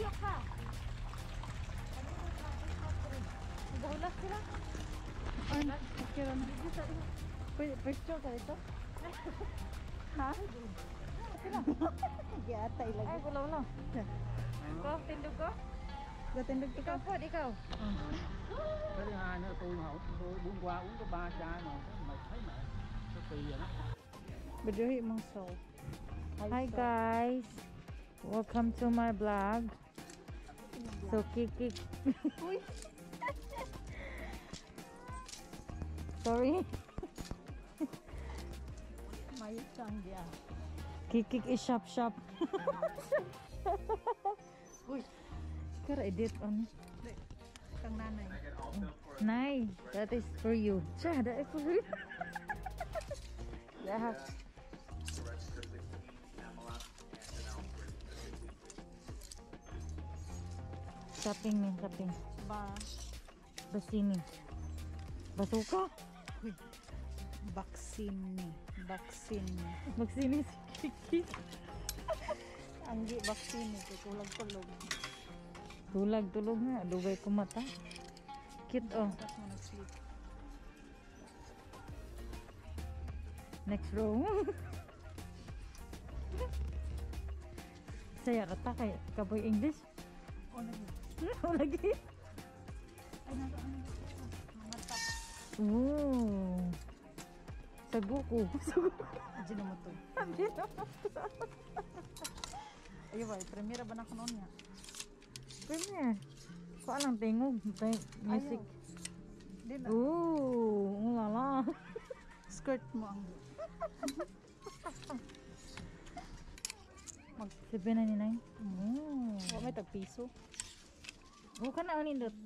ka. Nagahulak sila. Ay, okay na. Picture ka ito? Ha? Giatay lagi. Ay, wala. Ko, tindog ko? Gatindog Ikaw po, ikaw. Cái thứ hai nữa tôi mà tôi buông qua uống có 3 chai mà mày thấy mẹ nó kỳ vậy đó. Biduhi mong soul. Hi guys. Welcome to my vlog. So, Kiki. Sorry. Mayit kang diya. Kiki is shop. Uy, Kara edit on. kang nanay. Nay, that is for you. Siya, that is for you. Yeah. Shopping ni, shopping. Ba, Basini. Basuka. uy, vaccine ni. Magsini si Kiki. Anggi vaccine ni, kulag-kulog. Tulog nga. Dugay ko mata. Cute oh. Tapos mo nag-sleep. Next row. Saya kata kay kaboy English. O, nag- O lagi. Ay, mga tap. Oh. Saguko. Adyo na mo to. Ayaw ba, premiera ba na ko noon niya? Premiere. Ko alang tingog. Music. Di na. Oh, ulala. Skirt mo ang... Mag 799. Oh. Oh, may tag-piso. Oh, kana ani dot.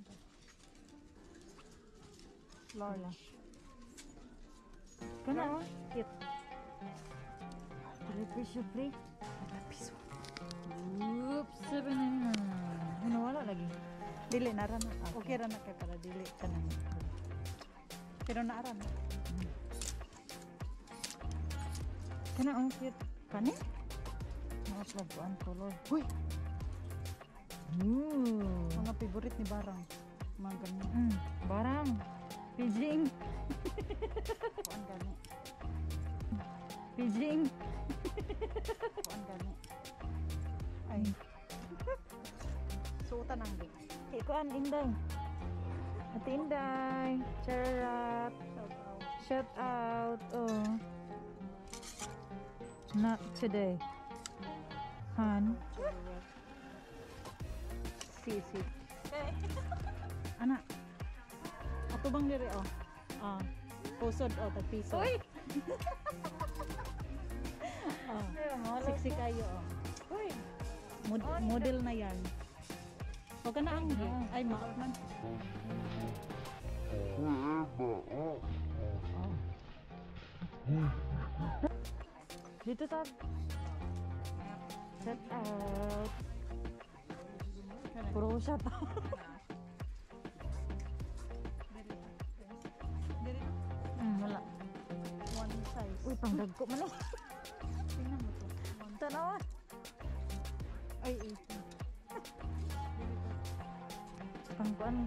Large. Kana oh. Cute. Television play. Tag-piso. Oops, 799. Ano wala lagi? Dili na ran. Okay ra na kay para dili ka na. Pero naaran. Kana oh, cute. Kani? Mga plaguan color. Uy! Ooh. Mga favorite ni Barang. Mga ganyan. Barang. Pijing. Kuan gani. Pijing. Kuan gani. Ay. Suotan ang big. Ikuan, Inday. Ate Inday. Charot. Shout out. Shout out. Oh. Not today. Han. Sisi. Anak. Ato bang diri oh. Ah. Pusod oh, tag-piso. Uy! Oh. Siksi kayo oh. Uy! Model na yan. O ka na ang ay maot man. Dito ta. Shout out. Puro shout out. Diri Wala. one size. Uy, pangdagko man eh. Tingnan mo to. Tanawa. Ay, Pangkuan.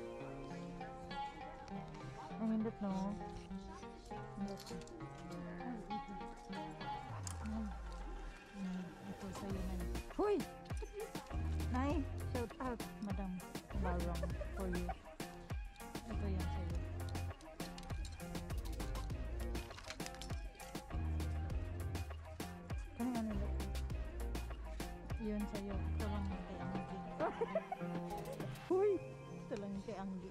Ang indot no. Indot. ito sa'yo na. Huy! Nay, shout out, Madam Barong, for you. Ito yan sa'yo. Kani nga nila? Yun sa'yo. Ito lang yung kay Anggi. Huy! Ito lang yung kay Anggi.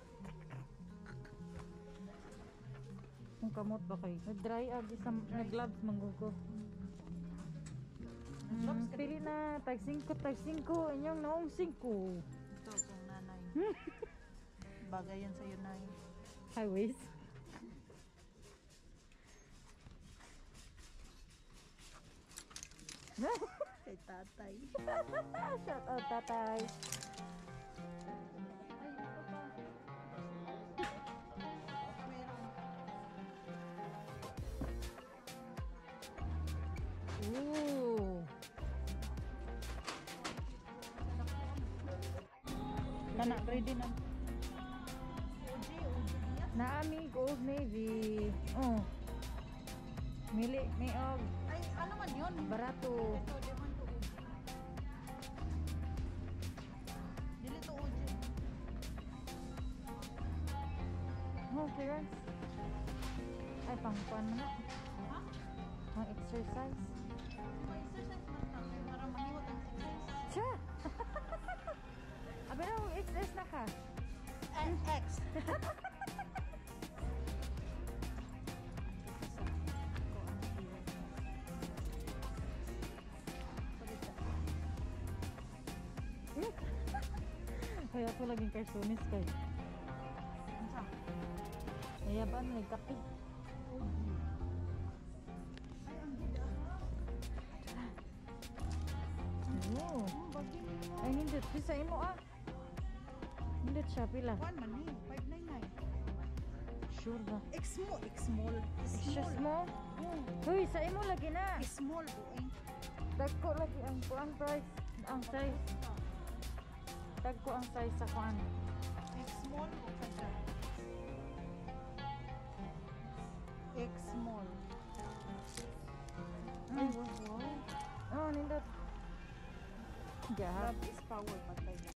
Kung kamot ba kayo? Nag-dry ag isang nag-gloves manggugo. Pili na, tag 5, inyong naong 5. Ito kung nanay. Bagay yan sa'yo, nay. Highways. Kay tatay. Shout out, tatay. Ay, ito pa. Meron. Ooh. Kana ready na. Naami Old Navy. Oh. Mili ni og Ay, ano man yun? barato. Ito, di man to. Dili to uji. Oh, clearance. Ay, pang mo na. Ha? Pang exercise. May exercise man ta. Kaya para maniwat ang exercise. Cha! Abi na, exercise na ka. NX. Kaya ako laging karsunis kay. Kaya ba, nagkapit. Oh. Ay, hindot. Bisa imo ah. Hindot siya, pila. One man ni, 599. Sure ba? X-small. Extra small? Huy, sa imo lagi na. Small buing. Dagko lagi ang kuan price. Ang size. Dagko ang size sa kuan. X-small o kada? X-small. Ay, wow. Oh, nindot. Gahap. Love is power, patay na.